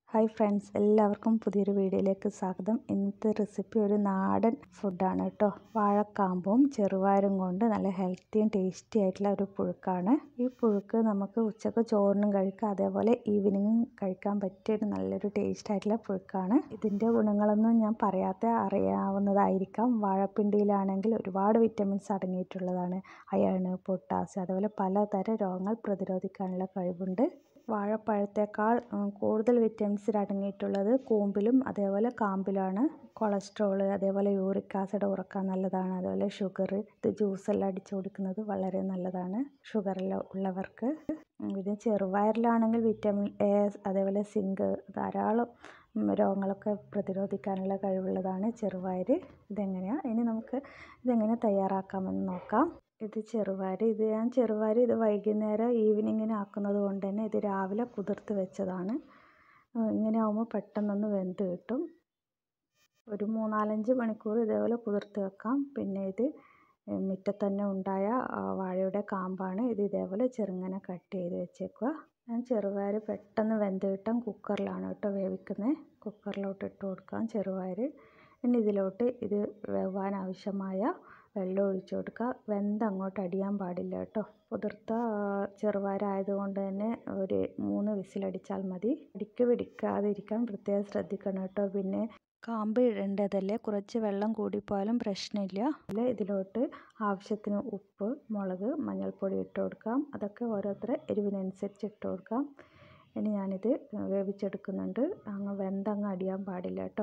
Hi friends, എല്ലാവർക്കും പുതിയൊരു വീഡിയോയിലേക്ക് സ്വാഗതം. ഇന്നത്തെ റെസിപ്പി ഒരു നാടൻ ഫുഡാണ് കേട്ടോ. വാഴക്കാമ്പും ചെറുപയറും കൊണ്ട് നല്ല ഹെൽത്തിയും ടേസ്റ്റി ആയിട്ടുള്ള ഒരു പുഴുക്കാണ്. ഈ പുഴുക്ക് നമുക്ക് ഉച്ചക്ക് ചോറിനും കഴിക്കാം, അതേപോലെ ഈവനിങ്ങും കഴിക്കാൻ പറ്റിയ ഒരു നല്ലൊരു ടേസ്റ്റ് ആയിട്ടുള്ള പുഴുക്കാണ്. ഇതിൻ്റെ ഗുണങ്ങളൊന്നും ഞാൻ അറിയാവുന്നതായിരിക്കാം. വാഴപ്പിണ്ടിയിലാണെങ്കിൽ ഒരുപാട് വിറ്റമിൻസ് അടങ്ങിയിട്ടുള്ളതാണ്. അയൺ, പൊട്ടാസ്യം, അതേപോലെ പലതരം രോഗങ്ങൾ പ്രതിരോധിക്കാനുള്ള കഴിവുണ്ട്. വാഴപ്പഴത്തേക്കാൾ കൂടുതൽ വിറ്റമിൻസ് അടങ്ങിയിട്ടുള്ളത് കൂമ്പിലും അതേപോലെ കാമ്പിലാണ്. കൊളസ്ട്രോൾ, അതേപോലെ യൂറിക് ആസിഡ് കുറക്കാൻ നല്ലതാണ്. അതേപോലെ ഷുഗർ, ഇത് ജ്യൂസെല്ലാം അടിച്ചു കുടിക്കുന്നത് വളരെ നല്ലതാണ് ഷുഗറെല്ലാം ഉള്ളവർക്ക്. പിന്നെ ചെറുപയറിലാണെങ്കിൽ വിറ്റമിൻ എ, അതേപോലെ സിങ്ക്, ധാരാളം രോഗങ്ങളൊക്കെ പ്രതിരോധിക്കാനുള്ള കഴിവുള്ളതാണ് ചെറുപയർ. ഇനി നമുക്ക് ഇതെങ്ങനെ തയ്യാറാക്കാമെന്ന് നോക്കാം. ഇത് ചെറുപയർ ഇത് വൈകുന്നേരം ഈവനിങ്ങിന് ആക്കുന്നത് കൊണ്ട് തന്നെ ഇത് രാവിലെ കുതിർത്ത് വെച്ചതാണ്. ഇങ്ങനെ ആകുമ്പോൾ പെട്ടെന്നൊന്ന് വെന്ത് കിട്ടും. ഒരു 3-4 മണിക്കൂർ ഇതേപോലെ കുതിർത്ത് വെക്കാം. പിന്നെ ഇത് മുറ്റത്ത് തന്നെ ഉണ്ടായ വാഴയുടെ കാമ്പാണ്. ഇത് ഇതേപോലെ ചെറുങ്ങനെ കട്ട് ചെയ്ത് വെച്ചേക്കുക. ഞാൻ ചെറുപയർ പെട്ടെന്ന് വെന്ത് കിട്ടാൻ കുക്കറിലാണ് കേട്ടോ വേവിക്കുന്നത്. കുക്കറിലോട്ട് ഇട്ട് കൊടുക്കാം ചെറുപയർ. ഇനി ഇതിലോട്ട് ഇത് വേവാൻ ആവശ്യമായ വെള്ളം ഒഴിച്ചു കൊടുക്കുക. അങ്ങോട്ട് അടിയാൻ പാടില്ല കേട്ടോ. കുതിർത്ത ചെറുപയറായതുകൊണ്ട് തന്നെ ഒരു 3 വിസിലടിച്ചാൽ മതി. പിടിക്കാതിരിക്കാൻ പ്രത്യേകം ശ്രദ്ധിക്കണം കേട്ടോ. പിന്നെ കാമ്പ് ഇടേണ്ടതല്ലേ, കുറച്ച് വെള്ളം കൂടിപ്പോയാലും പ്രശ്നമില്ല. ഇതിലോട്ട് ആവശ്യത്തിന് ഉപ്പ്, മുളക്, മഞ്ഞൾപ്പൊടി ഇട്ട് കൊടുക്കാം. അതൊക്കെ ഓരോരുത്തരെ എരിവിനനുസരിച്ച് ഇട്ട് കൊടുക്കാം. ഇനി ഞാനിത് വേവിച്ചെടുക്കുന്നുണ്ട്. അങ്ങ് അടിയാൻ പാടില്ല കേട്ടോ.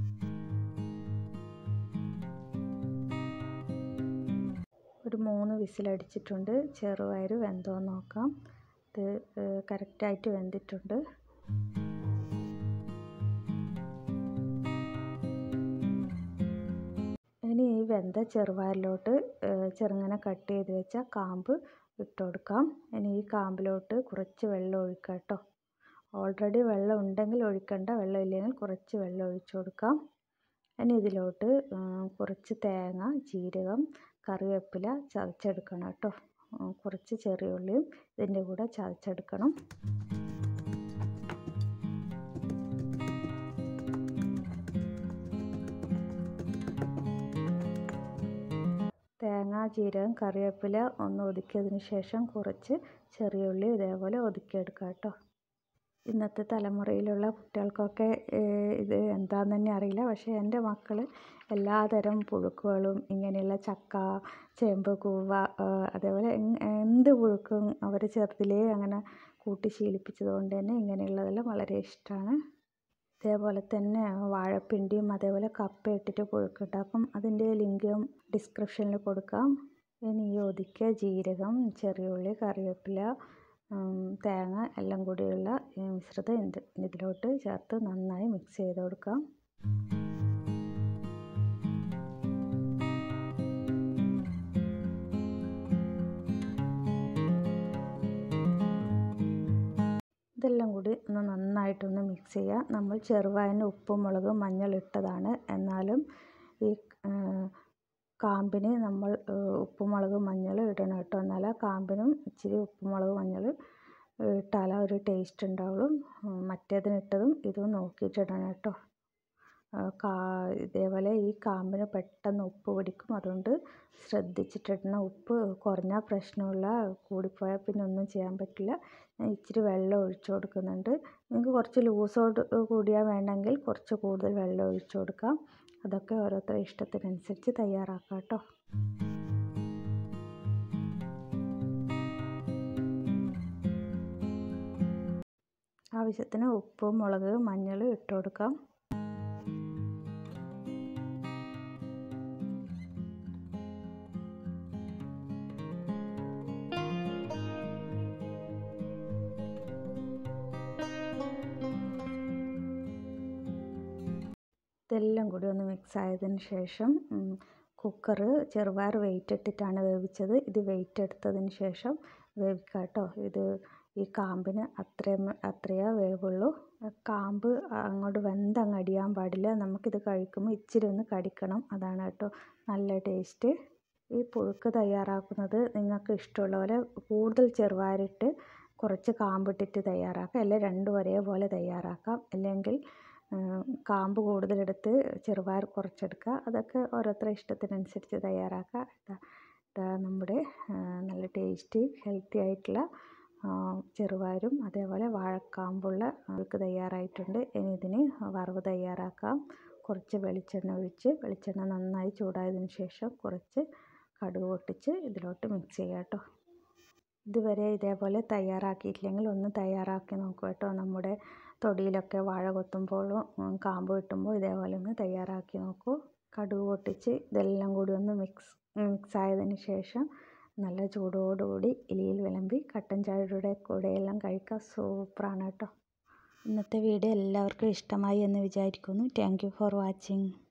ഒരു 3 വിസിലടിച്ചിട്ടുണ്ട്. ചെറുപയർ വെന്തോന്ന് നോക്കാം. ഇത് കറക്റ്റായിട്ട് വെന്തിട്ടുണ്ട്. ഇനി ഈ വെന്ത ചെറുപയറിലോട്ട് ചെറുങ്ങനെ കട്ട് ചെയ്ത് വെച്ച കാമ്പ് ഇട്ട് കൊടുക്കാം. ഇനി ഈ കാമ്പിലോട്ട് കുറച്ച് വെള്ളം ഒഴിക്കാം കേട്ടോ. ഓൾറെഡി വെള്ളം ഉണ്ടെങ്കിൽ ഒഴിക്കണ്ട, വെള്ളം ഇല്ലെങ്കിൽ കുറച്ച് വെള്ളം ഒഴിച്ചു കൊടുക്കാം. ഇനി ഇതിലോട്ട് കുറച്ച് തേങ്ങ, ജീരകം, കറിവേപ്പില ചതച്ചെടുക്കണം കേട്ടോ. കുറച്ച് ചെറിയ ഉള്ളിയും ഇതിൻ്റെ കൂടെ ചതച്ചെടുക്കണം. തേങ്ങ, ജീരകം, കറിവേപ്പില ഒന്ന് ഒതുക്കിയതിന് ശേഷം കുറച്ച് ചെറിയ ഉള്ളി ഇതേപോലെ ഒതുക്കിയെടുക്കാം കേട്ടോ. ഇന്നത്തെ തലമുറയിലുള്ള കുട്ടികൾക്കൊക്കെ ഇത് എന്താണെന്ന് തന്നെ അറിയില്ല. പക്ഷേ എൻ്റെ മക്കൾ എല്ലാതരം പുഴുക്കുകളും ഇങ്ങനെയുള്ള ചക്ക, ചേമ്പ്, കൂവ, അതേപോലെ എന്ത് പുഴുക്കും അവർ ചെറുതിലേ അങ്ങനെ കൂട്ടി ശീലിപ്പിച്ചത് കൊണ്ട് തന്നെ ഇങ്ങനെയുള്ളതെല്ലാം വളരെ ഇഷ്ടമാണ്. ഇതേപോലെ തന്നെ വാഴപ്പിണ്ടിയും അതേപോലെ കപ്പ ഇട്ടിട്ട് പുഴുക്കുണ്ടാക്കും. അതിൻ്റെ ലിങ്കും ഡിസ്ക്രിപ്ഷനിൽ കൊടുക്കാം. ഇനി ഈ ഒതുക്കിയ ജീരകം, ചെറിയ ഉള്ളി, കറിവേപ്പില, തേങ്ങ എല്ലാം കൂടിയുള്ള മിശ്രിതം ഇതിലോട്ട് ചേർത്ത് നന്നായി മിക്സ് ചെയ്ത് കൊടുക്കാം. ഇതെല്ലാം കൂടി ഒന്ന് നന്നായിട്ടൊന്ന് മിക്സ് ചെയ്യുക. നമ്മൾ ചെറുപയറിന് ഉപ്പും മുളകും മഞ്ഞൾ ഇട്ടതാണ്. എന്നാലും ഈ കാമ്പിന് നമ്മൾ ഉപ്പും മുളകും മഞ്ഞൾ ഇടണം കേട്ടോ. എന്നാലേ കാമ്പിനും ഇച്ചിരി ഉപ്പും മുളകും മഞ്ഞൾ ഇട്ടാലേ ഒരു ടേസ്റ്റ് ഉണ്ടാവുള്ളൂ. മറ്റേതിനിട്ടതും ഇതും നോക്കിയിട്ടിടണം കേട്ടോ. ഇതേപോലെ ഈ കാമ്പിന് പെട്ടെന്ന് ഉപ്പ് പിടിക്കും. അതുകൊണ്ട് ശ്രദ്ധിച്ചിട്ടിടണം. ഉപ്പ് കുറഞ്ഞാൽ പ്രശ്നമില്ല, കൂടിപ്പോയാൽ പിന്നെ ഒന്നും ചെയ്യാൻ പറ്റില്ല. ഞാൻ ഇച്ചിരി വെള്ളം ഒഴിച്ചു കൊടുക്കുന്നുണ്ട്. നിങ്ങൾക്ക് കുറച്ച് ലൂസോട് കൂടിയാൽ വേണമെങ്കിൽ കുറച്ച് കൂടുതൽ വെള്ളം ഒഴിച്ചു കൊടുക്കാം. അതൊക്കെ ഓരോരുത്തരുടെ ഇഷ്ടത്തിനനുസരിച്ച് തയ്യാറാക്കാം കേട്ടോ. ആവശ്യത്തിന് ഉപ്പ്, മുളക്, മഞ്ഞൾ ഇട്ട് കൊടുക്കാം. ഇതെല്ലാം കൂടി ഒന്ന് മിക്സ് ആയതിന് ശേഷം കുക്കർ ചെറുപയർ വെയിറ്റ് ഇട്ടിട്ടാണ് വേവിച്ചത്. ഇത് വെയിറ്റ് എടുത്തതിന് ശേഷം വേവിക്കാം കേട്ടോ. ഇത് ഈ കാമ്പിന് അത്രയേ വേവുള്ളൂ. കാമ്പ് അങ്ങോട്ട് അങ്ങ് അടിയാൻ പാടില്ല. നമുക്കിത് കഴിക്കുമ്പോൾ ഇച്ചിരി ഒന്ന് കടിക്കണം. അതാണ് കേട്ടോ നല്ല ടേസ്റ്റ്. ഈ പുഴുക്ക് തയ്യാറാക്കുന്നത് നിങ്ങൾക്ക് ഇഷ്ടമുള്ള പോലെ കൂടുതൽ ചെറുപയറിട്ട് കുറച്ച് കാമ്പിട്ടിട്ട് തയ്യാറാക്കാം, അല്ലെങ്കിൽ രണ്ടും ഒരേപോലെ തയ്യാറാക്കാം. അല്ലെങ്കിൽ കാമ്പ് കൂടുതലെടുത്ത് ചെറുപയർ കുറച്ചെടുക്കുക. അതൊക്കെ ഓരോരുത്തരുടെ ഇഷ്ടത്തിനനുസരിച്ച് തയ്യാറാക്കുക. ഇതാ നമ്മുടെ നല്ല ടേസ്റ്റി ഹെൽത്തി ആയിട്ടുള്ള ചെറുപയറും അതേപോലെ വാഴക്കാമ്പുള്ള പുഴുക്ക് തയ്യാറായിട്ടുണ്ട്. ഇനി ഇതിന് വറവ് തയ്യാറാക്കാം. കുറച്ച് വെളിച്ചെണ്ണ ഒഴിച്ച് വെളിച്ചെണ്ണ നന്നായി ചൂടായതിന് ശേഷം കുറച്ച് കടുക് പൊട്ടിച്ച് ഇതിലോട്ട് മിക്സ് ചെയ്യാം കേട്ടോ. ഇതുവരെ ഇതേപോലെ തയ്യാറാക്കിയിട്ടില്ലെങ്കിൽ ഒന്ന് തയ്യാറാക്കി നോക്കൂ കേട്ടോ. നമ്മുടെ തൊടിയിലൊക്കെ വാഴ കൊത്തുമ്പോഴും കാമ്പ് കിട്ടുമ്പോൾ ഇതേപോലെ ഒന്ന് തയ്യാറാക്കി നോക്കൂ. കടുക് പൊട്ടിച്ച് ഇതെല്ലാം കൂടി ഒന്ന് മിക്സ് ആയതിന് ശേഷം നല്ല ചൂടോടുകൂടി ഇലയിൽ വിളമ്പി കട്ടൻ ചായയുടെ കൂടെയെല്ലാം കഴിക്കാൻ സൂപ്പറാണ് കേട്ടോ. ഇന്നത്തെ വീഡിയോ എല്ലാവർക്കും ഇഷ്ടമായി എന്ന് വിചാരിക്കുന്നു. Thank you for watching.